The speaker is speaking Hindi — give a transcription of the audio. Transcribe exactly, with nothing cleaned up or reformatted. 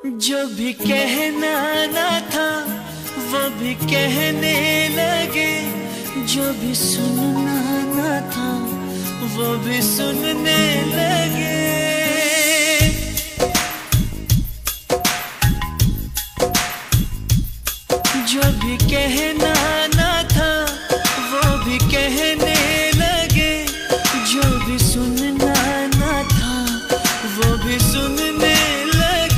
जो भी कहना ना था वो भी कहने लगे, जो भी सुनना ना था वो भी सुनने लगे। जो भी कहना